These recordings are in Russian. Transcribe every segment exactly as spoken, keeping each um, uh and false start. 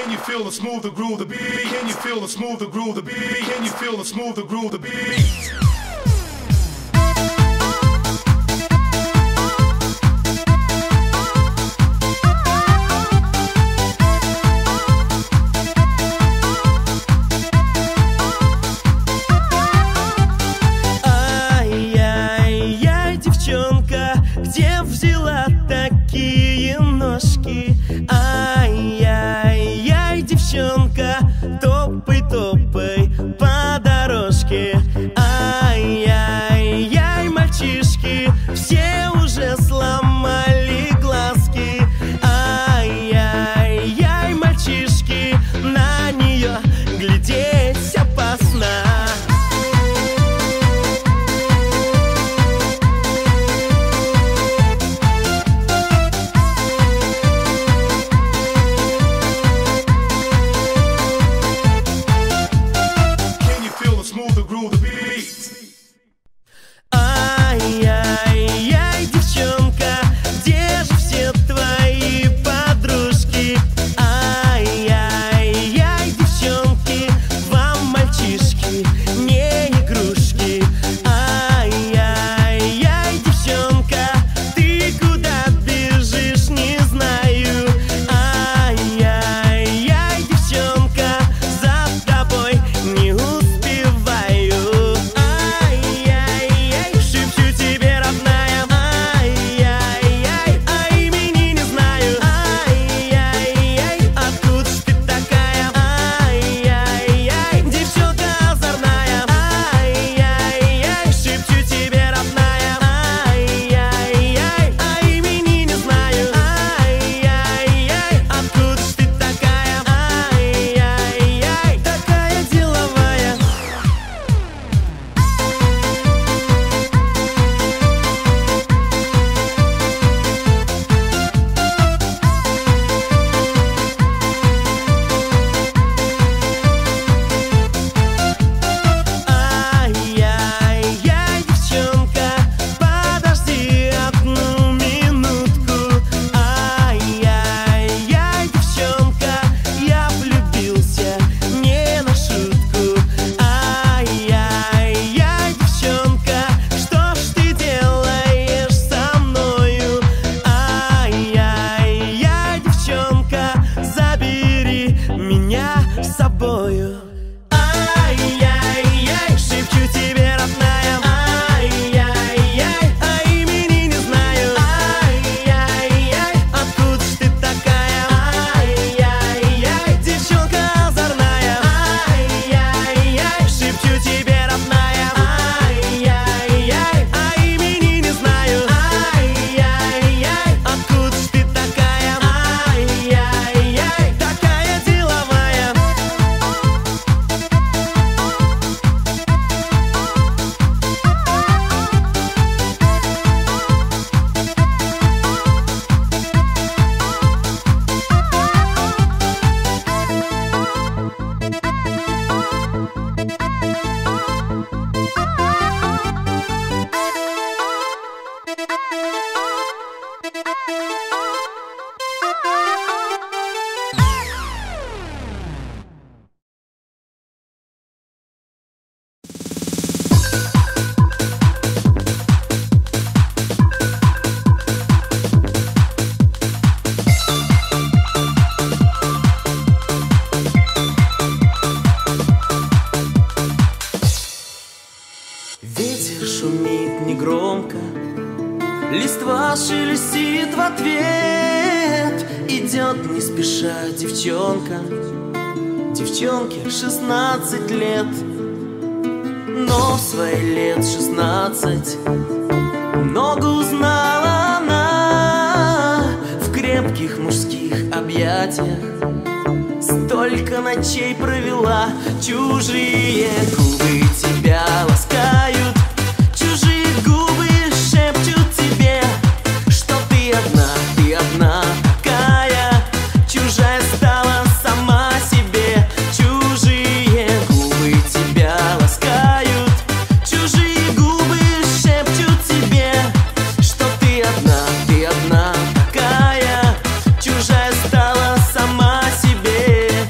Can you feel the smooth the groove the beat? Can you feel the smooth the groove the beat? Can you feel the smooth the groove the beat? Где взяла такие ножки? Ай-яй-яй, девчонка, топай-топай по дорожке. Ай-яй-яй, мальчишки, все уже сломали глазки. Ай-яй-яй, мальчишки, на нее глядеть опасно. Ай-яй-яй, девчонка, где же все твои подружки? Ай-яй-яй, девчонки, вам мальчишки не игрушки. Ай-яй-яй, девчонка, ты куда бежишь, не знаю. Ай-яй-яй, девчонка, за тобой не успеваю. Листва шелестит в ответ. Идет не спеша девчонка. Девчонке шестнадцать лет. Но в свои лет шестнадцать много узнала она. В крепких мужских объятиях столько ночей провела. Чужие губы тебя ласкают. Чужие губы шепчут тебе, что ты одна, ты одна такая. Чужая стала сама себе. Чужие губы тебя ласкают. Чужие губы шепчут тебе, что ты одна, ты одна такая. Чужая стала сама себе.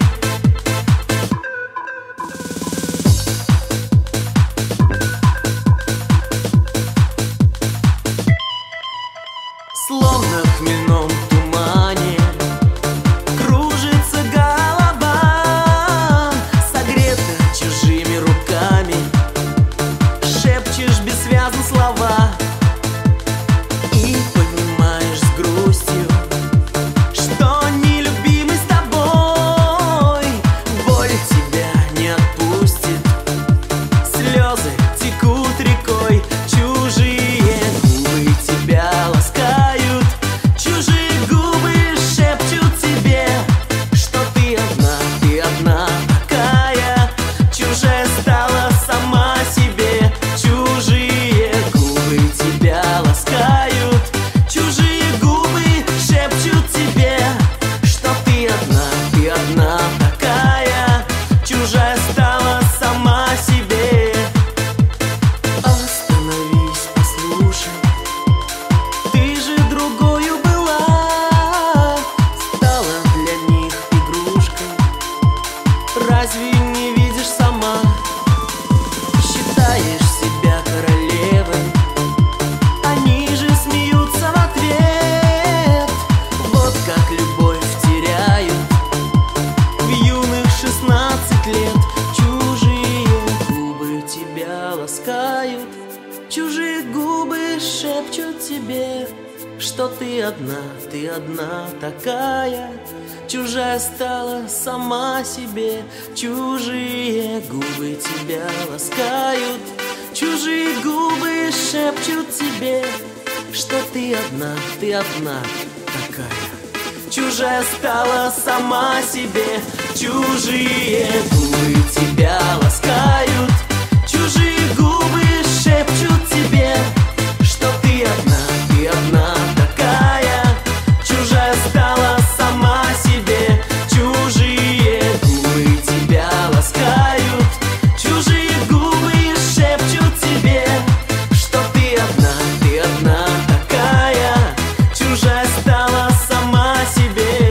тебя ласкают. Чужие губы шепчут тебе, что ты одна, ты одна такая, чужая стала сама себе. Остановись, послушай, ты же другою была, стала для них игрушкой. Разве не видишь сама? Считаешь себя королевой, они же смеются в ответ. Вот как любовь теряют в юных шестнадцать лет. Чужие губы тебя ласкают, чужие губы шепчут тебе, что ты одна, ты одна такая, чужая стала сама себе. Чужие губы тебя ласкают, чужие губы шепчут тебе, что ты одна, ты одна такая, чужая стала сама себе. Чужие губы тебя ласкают, чужие губы шепчут тебе, что ты одна, ты одна такая, чужая стала сама себе. Чужие губы тебя ласкают, чужие губы шепчут тебе, что ты одна, ты одна такая, чужая стала сама себе.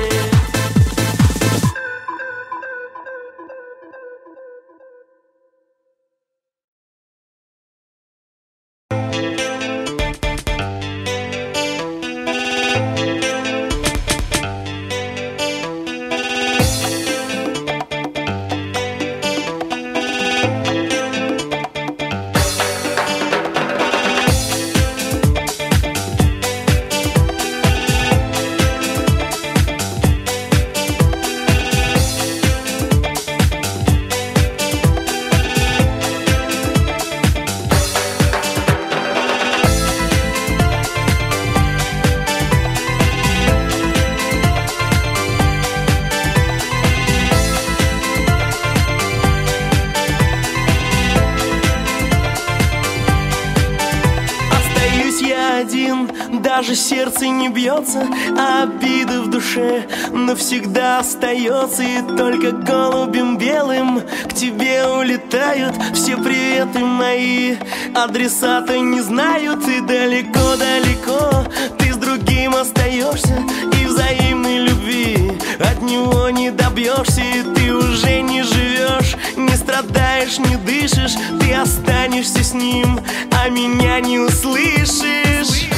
Даже сердце не бьется, а обида в душе навсегда остается. И только голубем белым к тебе улетают все приветы мои. Адресата не знают, и далеко-далеко ты с другим остаешься, и взаимной любви от него не добьешься. И ты уже не живешь, не страдаешь, не дышишь, ты останешься с ним, а меня не услышишь.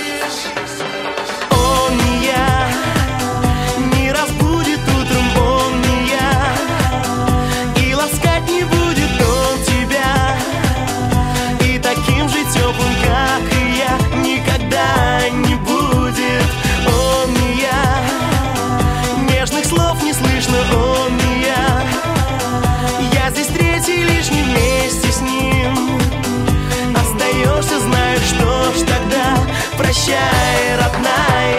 Он не я, не разбудит утром, он не я, и ласкать не будет он тебя, и таким же теплым, как и я, никогда не будет. Он не я, нежных слов не слышно, он не я, я здесь третий лишний вместе с ним. Остаешься, знаешь, что ж тогда, прощай, родная.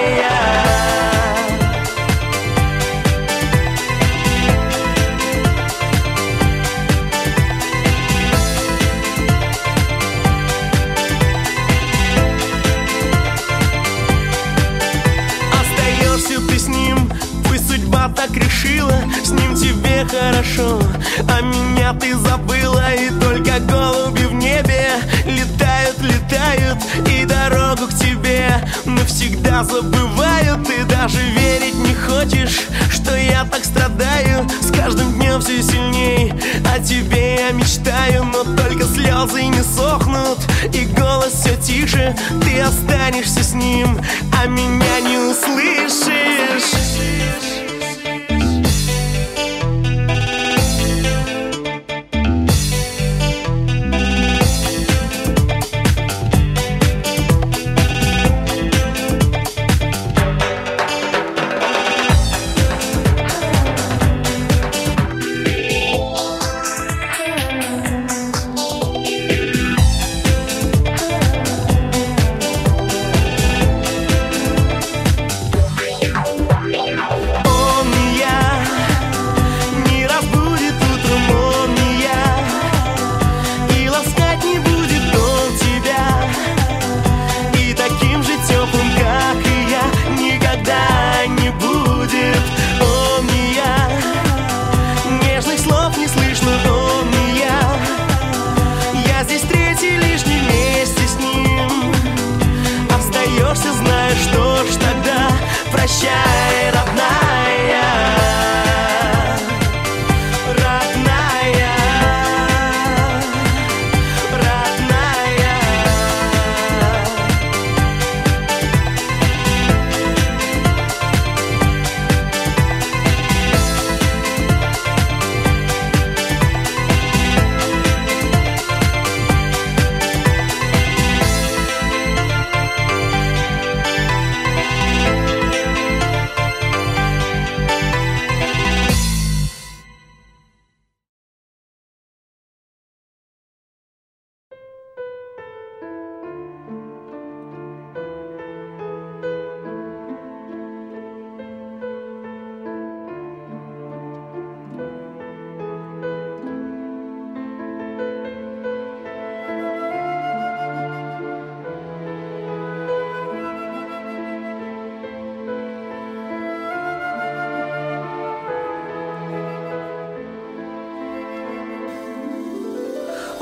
Остаешься ты с ним, пусть судьба так решила, с ним тебе хорошо, а меня ты забыла. И только голуби в небе летают, летают, и дорогу к тебе навсегда забывают. Ты даже верить не хочешь, что я так страдаю, с каждым днем все сильней о тебе я мечтаю. Но только слезы не сохнут, и голос все тише, ты останешься с ним, а меня не услышишь.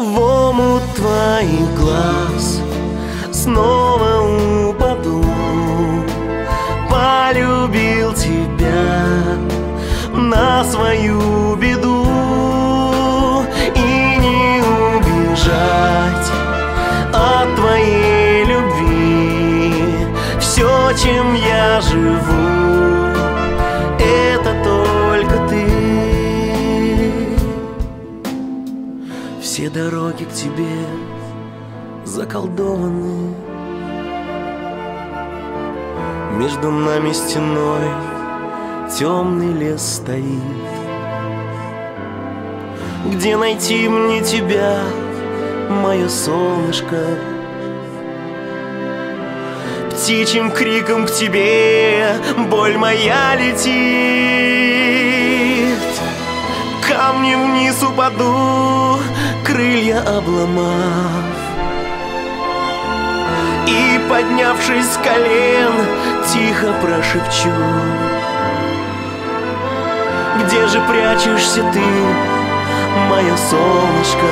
В омут твоих глаз снова упаду. Полюбил тебя на свою беду, и не убежать от твоей любви. Все, чем я живу, это только ты. Все дороги к тебе заколдованы. Между нами стеной темный лес стоит. Где найти мне тебя, мое солнышко? Птичьим криком к тебе боль моя летит. Камнем вниз упаду, крылья обломав, и, поднявшись с колен, тихо прошепчу: где же прячешься ты, мое солнышко?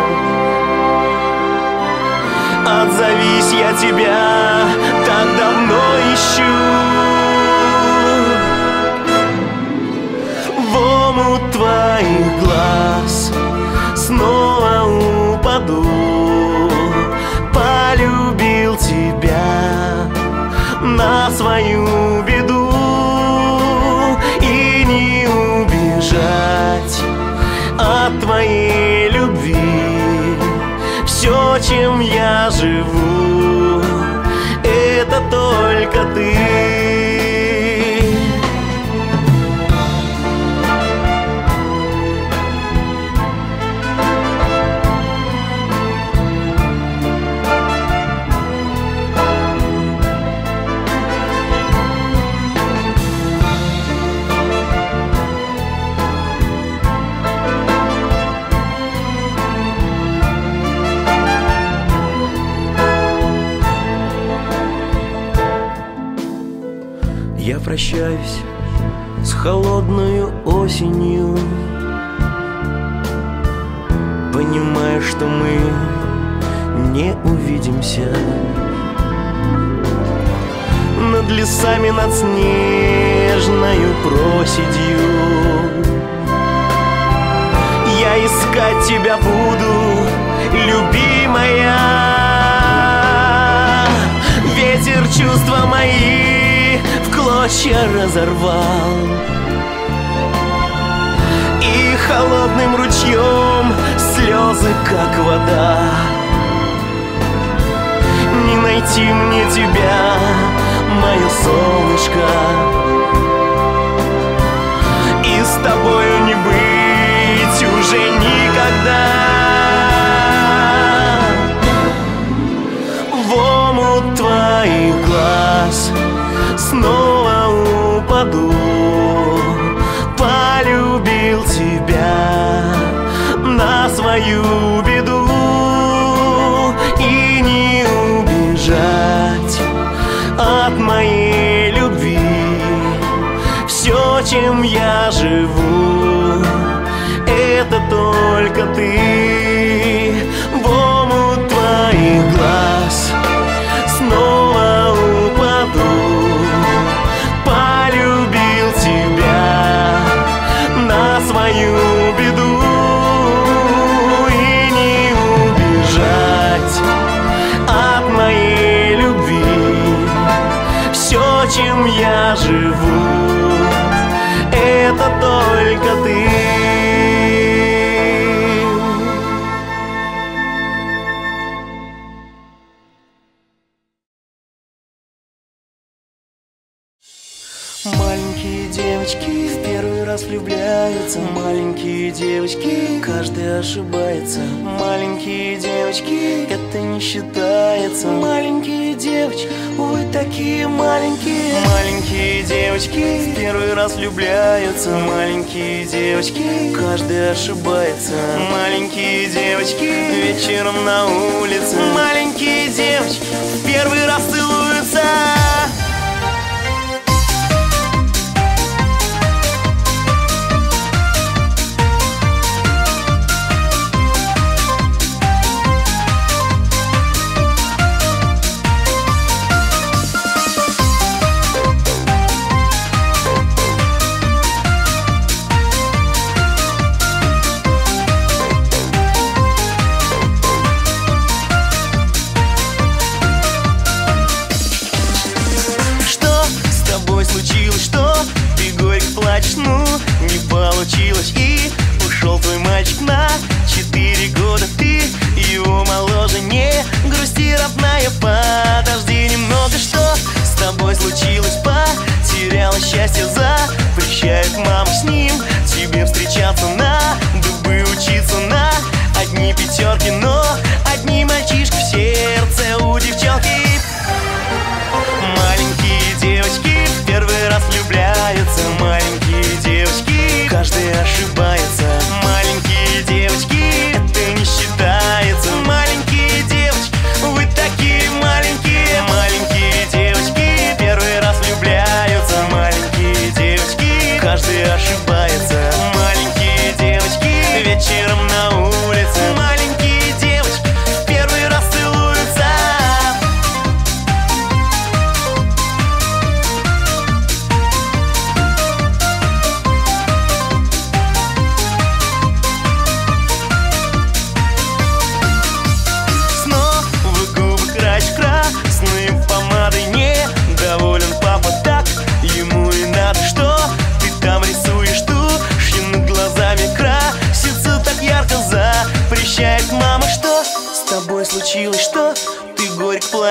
Отзовись, я тебя так давно ищу. В омут твоих глаз снова упаду. Полюбил тебя на свою беду, и не убежать от твоей любви. Все, чем я живу, это только ты. Я прощаюсь с холодной осенью, понимая, что мы не увидимся. Над лесами, над снежною проседью я искать тебя буду, любимая. Ветер чувства мои в клочья разорвал, и холодным ручьем слезы, как вода. Не найти мне тебя, мое солнышко, и с тобою не быть уже никогда. В омут твоих глаз снова упаду. Полюбил тебя на свою беду, и не убежать от моей любви. Все, чем я живу, это только ты. В омут твоих глаз снова упаду. Полюбил тебя на свою беду, и не убежать от моей любви. Все, чем я живу, это только ты. Маленькие девочки в первый раз влюбляются. Маленькие девочки, каждый ошибается. Маленькие девочки, это не считается. Маленькие девочки, вы такие маленькие. Маленькие девочки в первый раз влюбляются. Маленькие девочки, каждый ошибается. Маленькие девочки, вечером на улице. Маленькие девочки в первый раз целуются.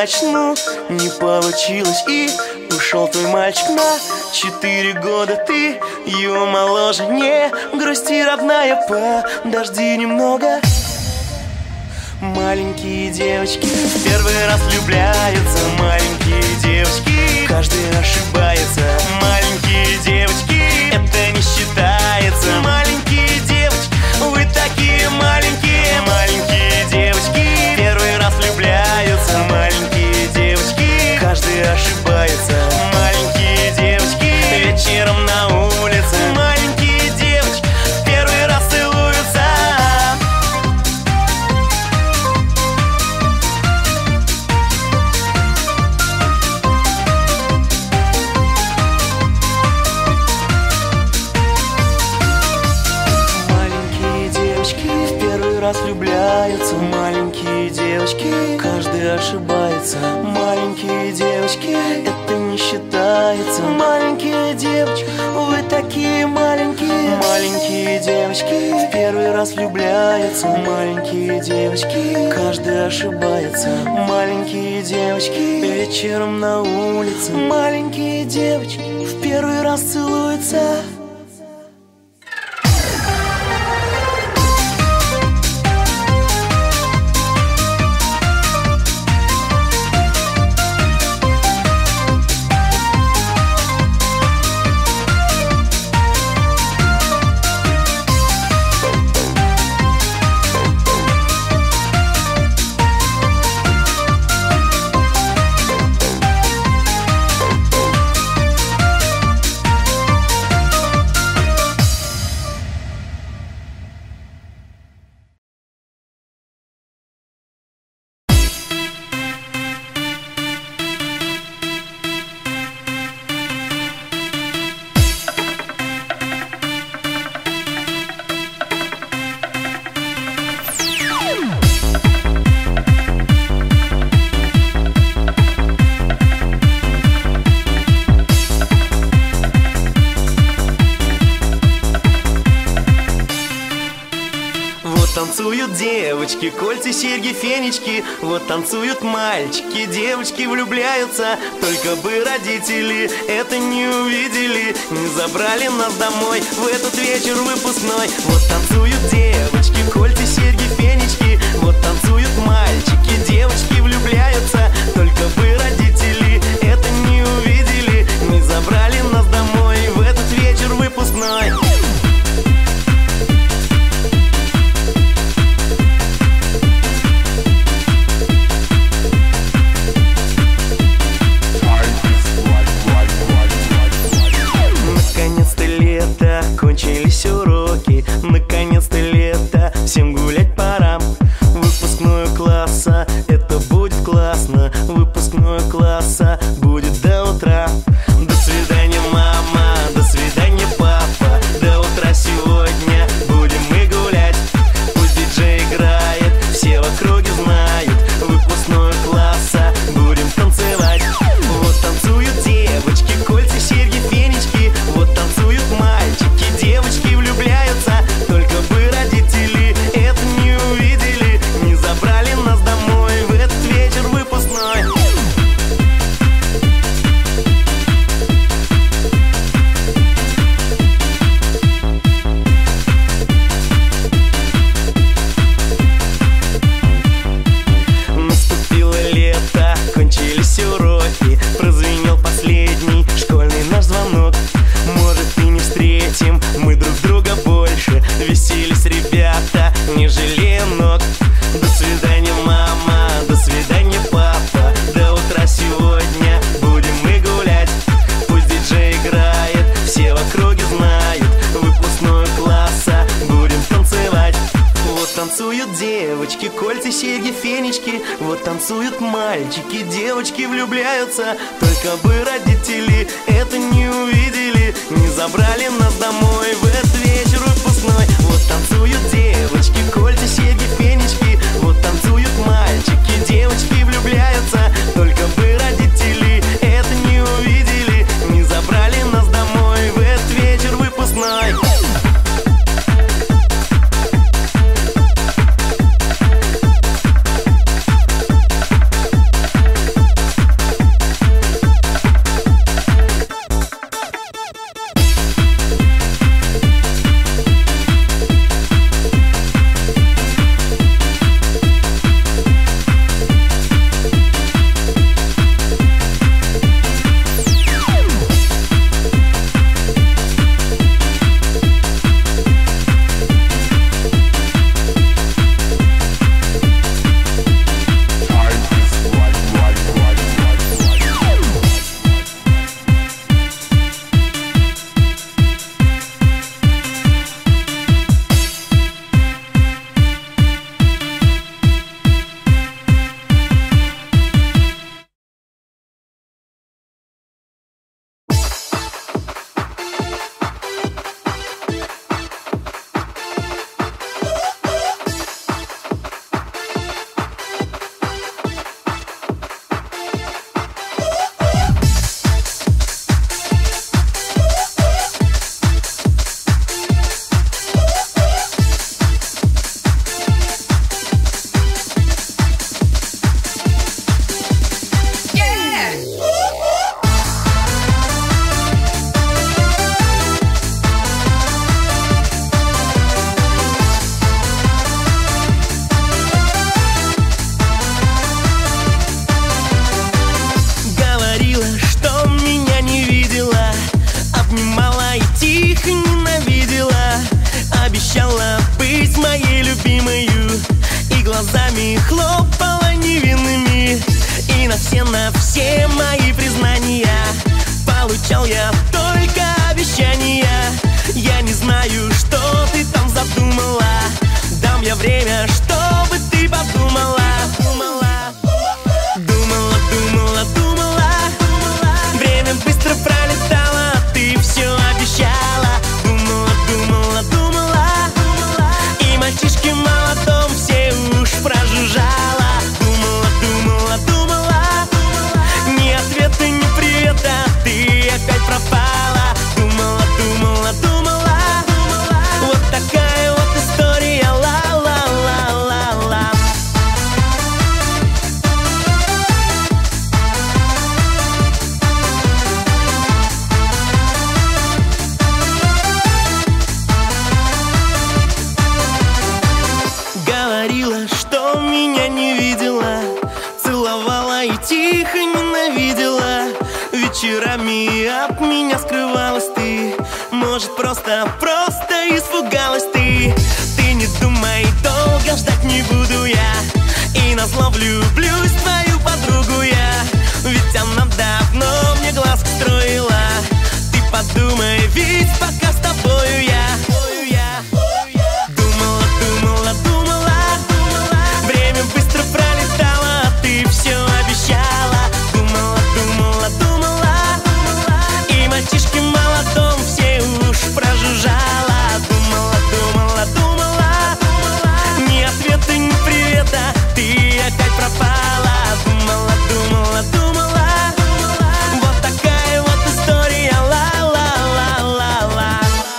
начну. Не получилось и ушел твой мальчик на четыре года. Ты его моложе, не грусти, родная, подожди немного. Маленькие девочки в первый раз влюбляются. Маленькие девочки, каждый ошибается. Маленькие девочки, это не считается. Маленькие девочки, вы такие маленькие. Маленькие девочки первый раз влюбляются. Маленькие девочки, каждый ошибается. Маленькие девочки вечером на улице. Маленькие девочки первый раз целуются. Раз влюбляются. Маленькие девочки, каждый ошибается. Маленькие девочки, это не считается. Маленькие девочки, вы такие маленькие. Маленькие девочки в первый раз влюбляются. Маленькие девочки, каждый ошибается. Маленькие девочки вечером на улице. Маленькие девочки в первый раз целуются. Танцуют девочки, кольца, серьги, фенечки. Вот танцуют мальчики, девочки влюбляются. Только бы родители это не увидели, не забрали нас домой в этот вечер выпускной. Вот танцуют девочки, кольца, серьги, фенечки. Вот танцуют мальчики, девочки влюбляются. Только бы родители это не увидели, не забрали нас домой в этот вечер выпускной. Кончились уроки, наконец-то лето, всем гулять пора. Выпускной класса, это будет классно. Выпускной класса будет до утра. До свидания, мама, до свидания, папа. До утра сегодня будем мы гулять. Пусть диджей играет, все в округе знают. Выпускной класса будем танцевать. Вот танцуют девочки, кольца, серьги, фенечки. Вот танцуют мальчики, девочки влюбляются. Только бы родители это не увидели, не забрали нас домой в этот вечер выпускной. Наступило лето, кончились уроки. Прозвенел последний школьный наш звонок. Может, и не встретим мы друг друга больше. Веселись, ребята, не жалея ног. До свидания, мама, до свидания, папа. До утра сегодня будем мы гулять. Пусть диджей играет, все в округе знают. Выпускной класса будем танцевать. Вот танцуют девочки, кольца, серьги, фенечки. Вот танцуют мальчики, девочки влюбляются. Только бы родители это не увидели, не забрали нас домой в этот вечер выпускной. Вот танцуют девочки, кольца, серьги, фенечки. Вот танцуют мальчики, девочки влюбляются. Только бы родители это не увидели, не забрали нас домой в этот вечер выпускной. обещал я только обещания. Я не знаю, что ты там задумала. Дам я время, чтобы ты подумала. Думала, думала, думала. Время быстро пролетало, ты все обещала. Думала, думала, думала. И мальчишки в молодом все уж прожужжала. Думала, думала, думала. Ни ответа, ни привета, ты опять пропала. Думала, думала, думала. Вот такая вот история, ла-ла-ла-ла-ла. Говорила, что меня не видела, целовала и тихо ненавидела. Вечерами от меня скрывалась ты. Может, просто, просто испугалась ты. Ты не думай, долго ждать не буду я. И назло влюблюсь в твою подругу я. Ведь она давно мне глазки строила. Ты подумай, ведь пока с тобою я. Думала, думала, думала. Время быстро пролетало, ты все обещала. Думала, думала, думала. И мальчишки в молодом все уж прожужжала. Думала, думала, думала. Ни ответа, ни привета, ты опять пропала. Думала, думала, думала. Вот такая вот история, ла-ла-ла-ла-ла.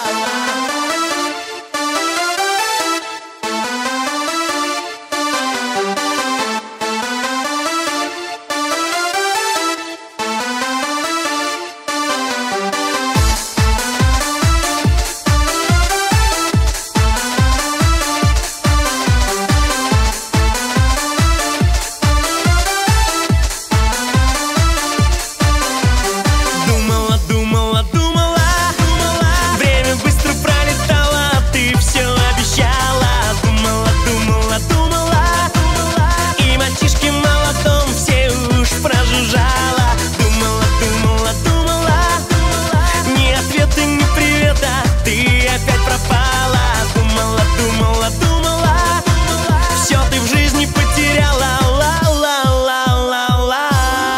Думала, думала, думала. Время быстро пролетало, ты все обещала. Думала, думала, думала. И мальчишки в молодом все уж прожужжала. Думала, думала, думала. Ни ответа, ни привета, ты опять пропала. Думала, думала, думала. Все ты в жизни потеряла. Ла-ла-ла-ла-ла.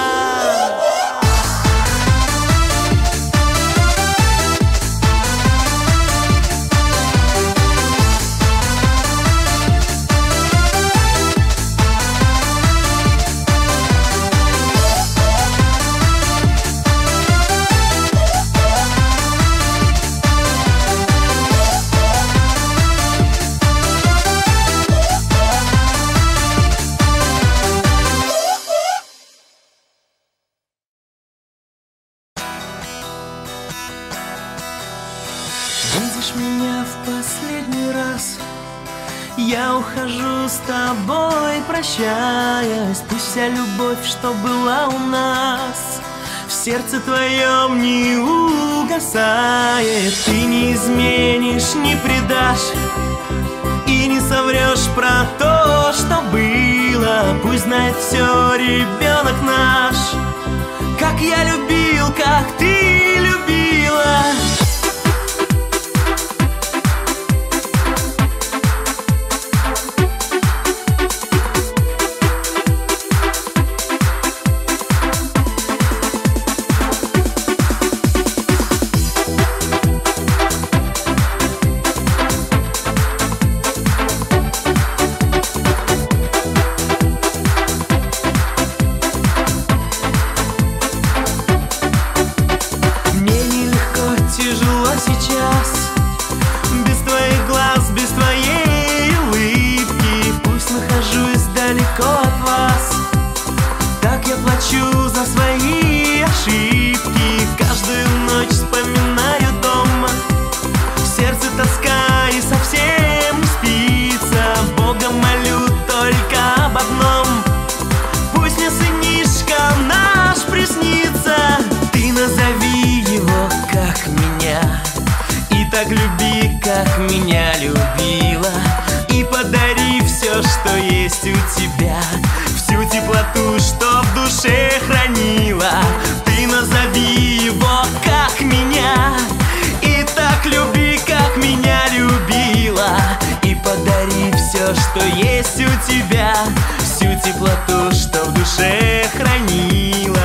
Видишь меня в последний раз, я ухожу с тобой, прощаясь. Пусть вся любовь, что была у нас, в сердце твоем не угасает. Ты не изменишь, не предашь и не соврешь про то, что было. Пусть знает все ребенок наш, как я любил, как ты любила. что есть у тебя, всю теплоту, что в душе хранила.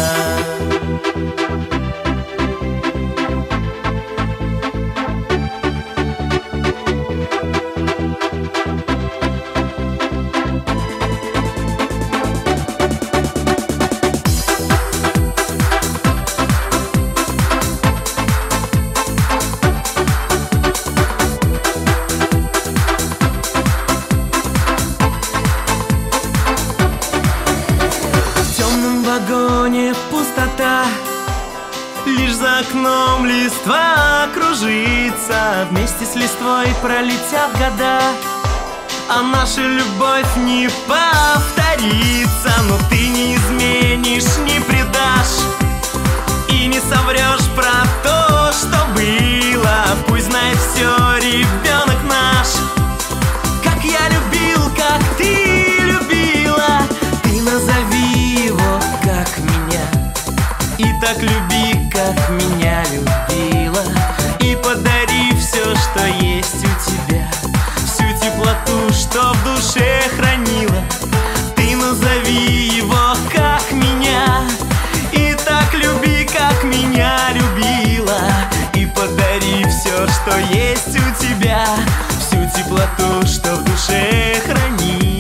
Пустота, лишь за окном листва кружится. Вместе с листвой пролетят года, а наша любовь не повторится. Но ты не изменишь, не предашь и не соврешь про то, что было. Пусть знает все ребенок наш, как я любил, как ты любила. Ты назови его, как меня, и так люби, как меня любила. И подари все, что есть у тебя, всю теплоту, что в душе хранила. Ты назови его, как меня, и так люби, как меня любила. И подари все, что есть у тебя, всю теплоту, что в душе хранила.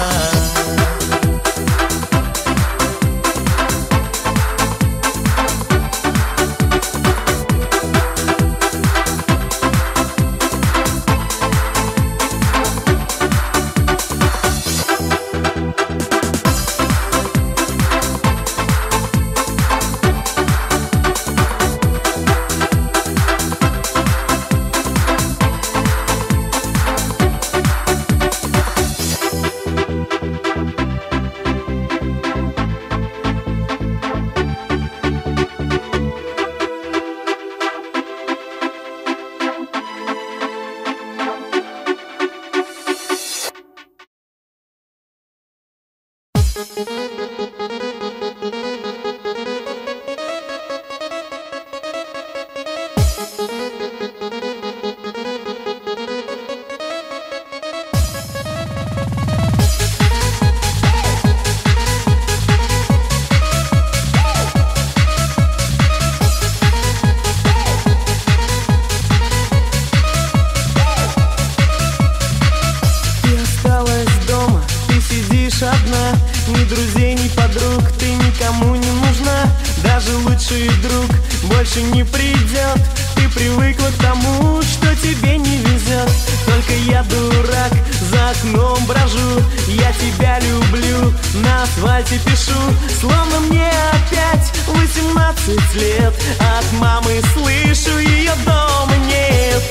Одна, ни друзей, ни подруг, ты никому не нужна. Даже лучший друг больше не придет. Ты привыкла к тому, что тебе не везет. Только я дурак, за окном брожу. Я тебя люблю, на асфальте пишу. Словно мне опять восемнадцать лет. От мамы слышу, ее дома нет.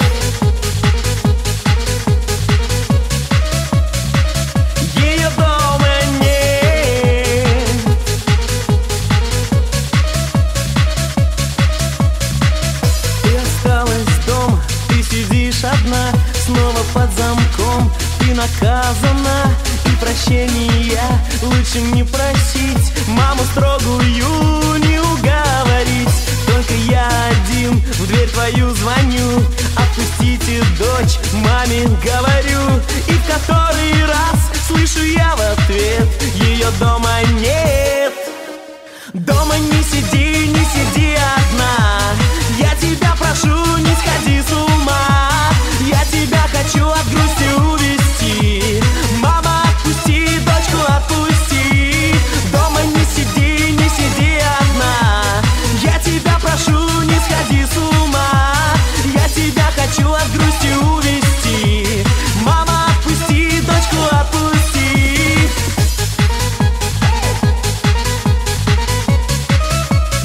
Одна, снова под замком, ты наказана. И прощения лучше не просить, маму строгую не уговорить. Только я один в дверь твою звоню. Отпустите дочь, маме говорю. И в который раз слышу я в ответ: ее дома нет. Дома не сиди, не сиди одна. Я тебя прошу, не сходи с ума. Я тебя хочу от грусти увести. Мама, отпусти, дочку отпусти. Дома не сиди, не сиди одна. Я тебя прошу, не сходи с ума. Я тебя хочу от грусти увести. Мама, отпусти, дочку отпусти.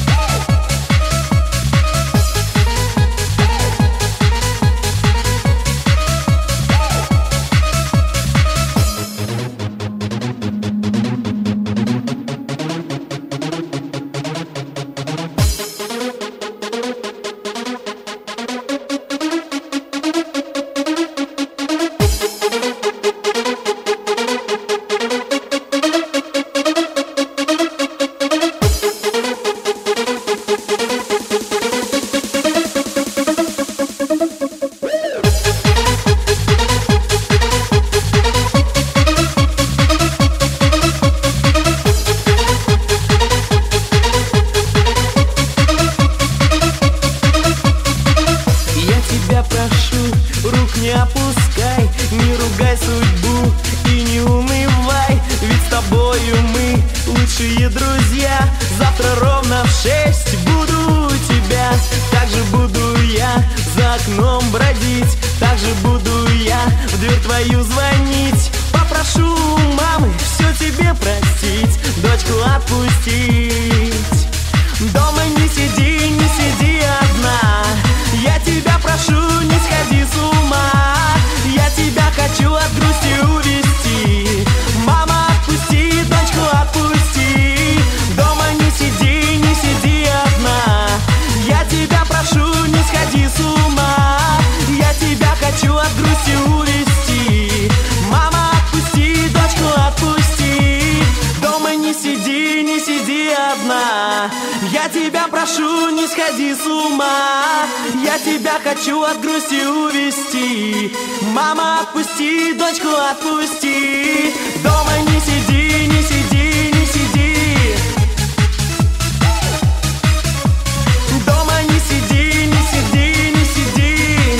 ровно в шесть буду у тебя. Так же буду я за окном бродить, так же буду я в дверь твою звонить. Попрошу у мамы все тебе простить, дочку отпустить. Дома не сиди, не сиди одна, я тебя прошу, не сходи с ума. Я тебя хочу от грусти увести. Мама, отпусти, дочку отпусти. Дома не сиди, не сиди одна, я тебя прошу, не сходи с ума. Я тебя хочу от грусти увести. Мама, отпусти, дочку отпусти. Дома не сиди, не сиди одна, я тебя прошу, не сходи с ума. Я тебя хочу от грусти увести. Мама, отпусти, дочку отпусти. Дома не сиди, не сиди, не сиди. Дома не сиди, не сиди, не сиди.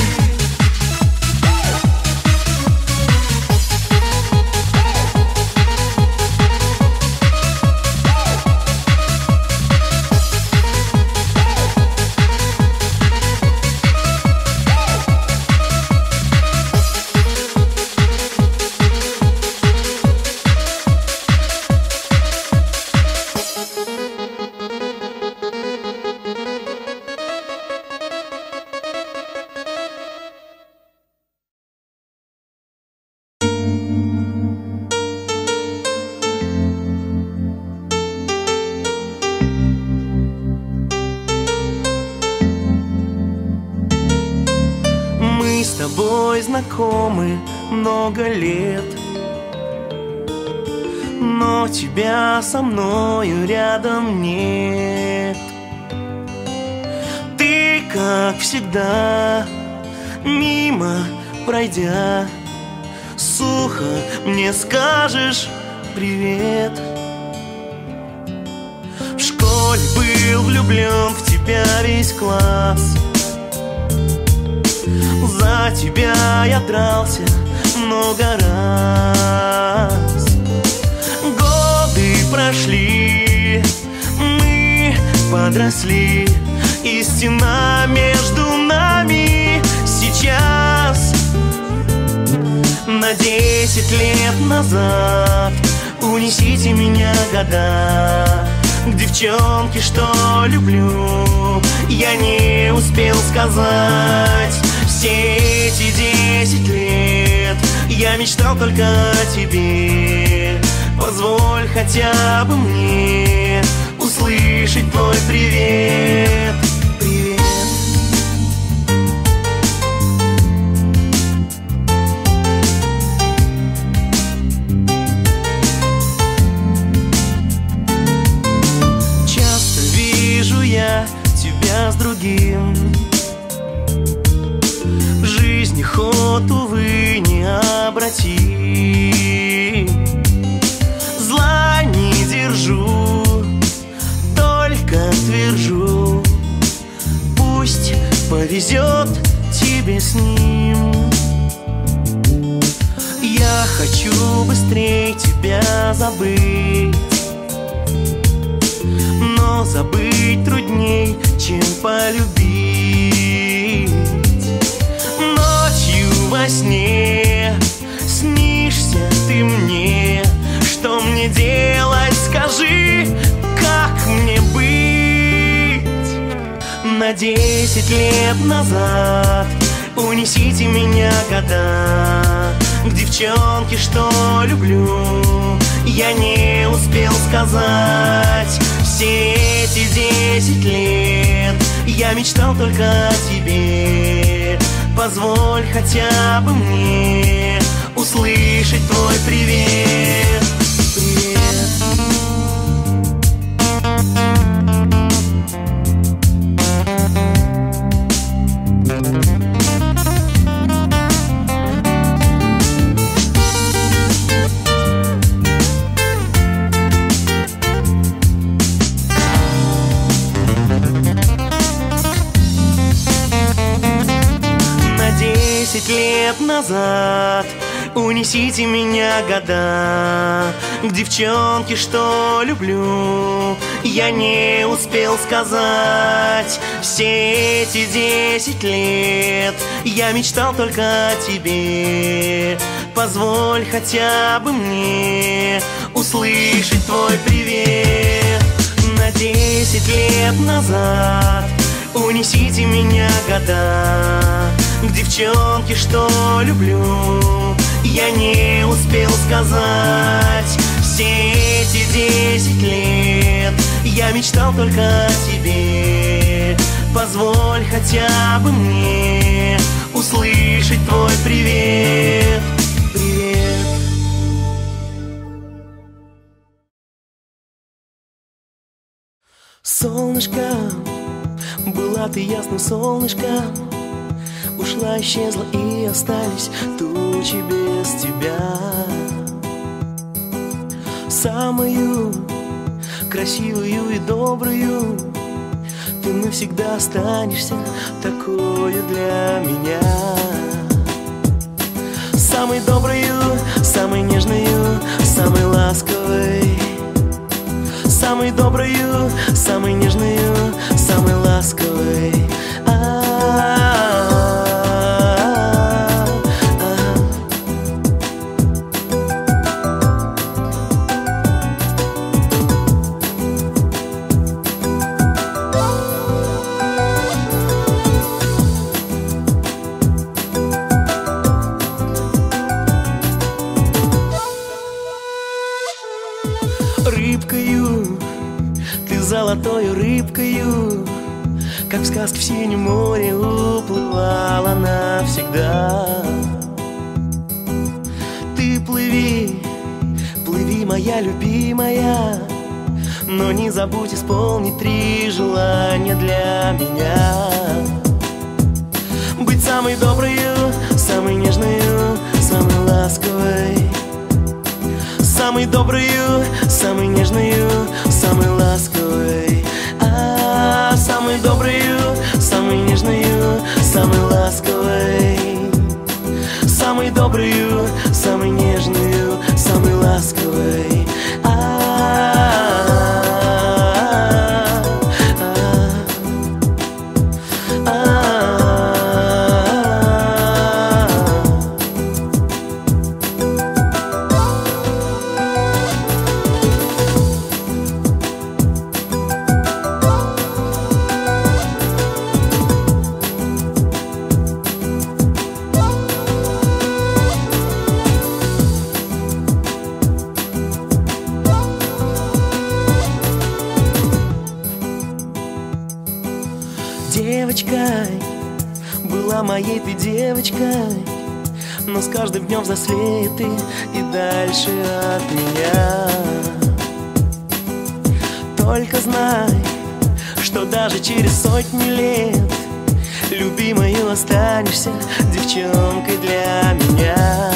Знакомы много лет, но тебя со мною рядом нет. Ты, как всегда, мимо пройдя, сухо мне скажешь привет. В школе был влюблен в тебя весь класс, за тебя я дрался много раз. Годы прошли, мы подросли, и стена между нами сейчас на десять лет назад. Унесите меня года к девчонке, что люблю, я не успел сказать. Все эти десять лет я мечтал только о тебе. Позволь хотя бы мне услышать твой привет. Привет. Часто вижу я тебя с другим, ход, увы, не обрати. Зла не держу, только твержу, пусть повезет тебе с ним. Я хочу быстрее тебя забыть, но забыть трудней, чем полюбить. Во сне снишься ты мне, что мне делать, скажи, как мне быть? На десять лет назад унесите меня года к девчонке, что люблю, я не успел сказать. Все эти десять лет я мечтал только о тебе. Позволь хотя бы мне услышать твой привет. Привет. Десять лет назад Унесите меня, года, к девчонке, что люблю. Я не успел сказать все эти десять лет. Я мечтал только о тебе. Позволь хотя бы мне услышать твой привет. На десять лет назад унесите меня, года, к девчонке, что люблю. Я не успел сказать все эти десять лет. Я мечтал только о тебе. Позволь хотя бы мне услышать твой привет. Привет. Солнышко, была ты ясным солнышком. Ушла, исчезла и остались тучи без тебя. Самую красивую и добрую ты навсегда останешься такою для меня. Самой доброю, самой нежною, самой ласковой. Самой доброю, самой нежною, самой ласковой. Рыбкою, ты золотою рыбкою, как в сказке в синем море уплывала навсегда. Ты плыви, плыви, моя любимая, но не забудь исполнить три желания для меня. Быть самой доброю, самой нежною, самой ласковой. Самой доброю, самой нежною, самой ласковой. А, самой доброю, самой нежною, самой ласковой. Самой доброю, самой нежною, самой ласковой. Девочкой, была моей ты девочкой, но с каждым днем взрослеет ты и дальше от меня. Только знай, что даже через сотни лет любимою останешься девчонкой для меня.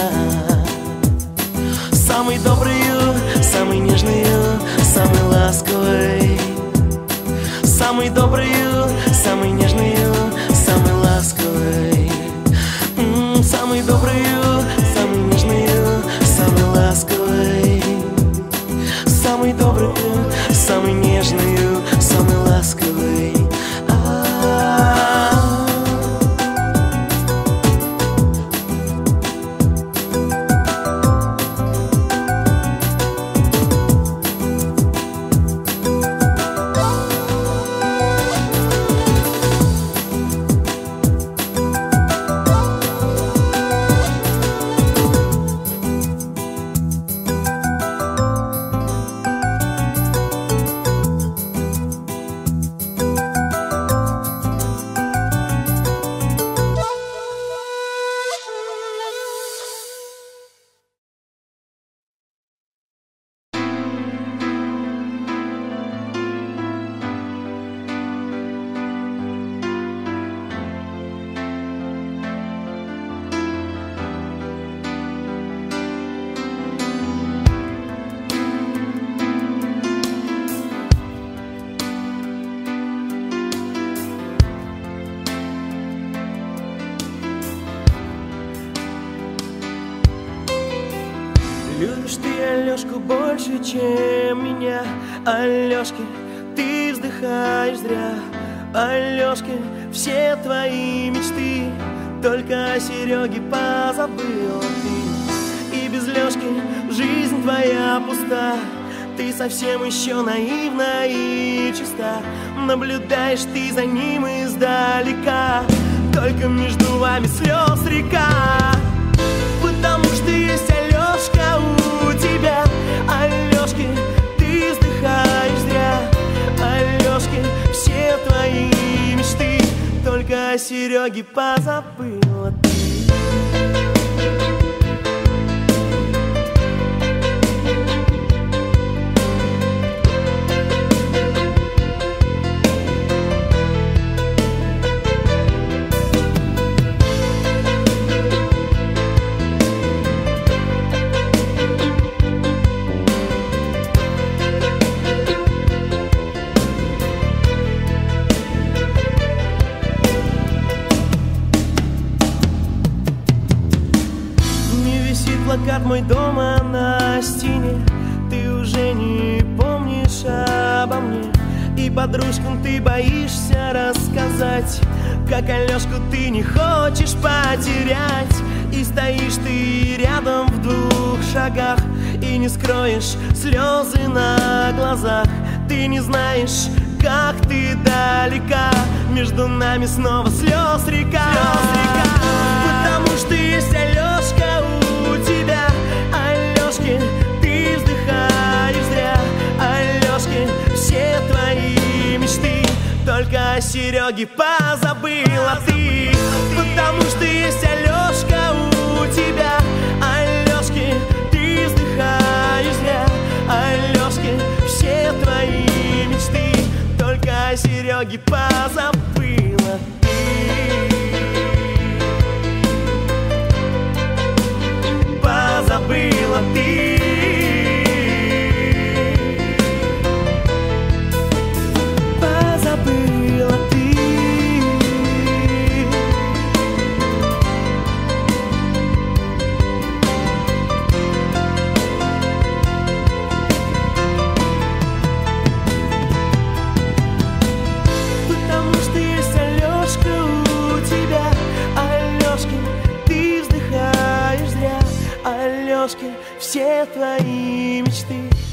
Самой доброю, самой нежною, самой ласковой. Самой доброю, самой нежною, самой ласковой. М-м, самой доброю, самой нежною, самой ласковой. Самой доброю, самой нежною, самой ласковой. любишь ты Алёшку больше, чем меня. Алёшки, ты вздыхаешь зря. Алёшки, все твои мечты только о Сереге позабыл ты. И без Лёшки жизнь твоя пуста. Ты совсем еще наивна и чиста. Наблюдаешь ты за ним издалека. Только между вами слез река. Потому что есть Алёшка у тебя. Алёшки, ты вздыхаешь зря. Алёшки, все твои мечты только о Сереге позабыла ты. Плакат мой дома на стене. Ты уже не помнишь обо мне. И подружкам ты боишься рассказать, как Алёшку ты не хочешь потерять. И стоишь ты рядом в двух шагах и не скроешь слезы на глазах. Ты не знаешь, как ты далека. Между нами снова слез река. Потому что есть Алёшка у тебя. Алёшки, ты вздыхаешь зря. Алёшки, все твои мечты только о Сереге позабыла ты. Потому что есть Алёшка у тебя. Алёшки, ты вздыхаешь зря. Алёшки, все твои мечты только о Сереге позабыла ты. Позабыла ты. Позабыла ты. Потому что есть Алёшка у тебя. Алёшки, ты вздыхаешь зря. Алёшки, все твои мечты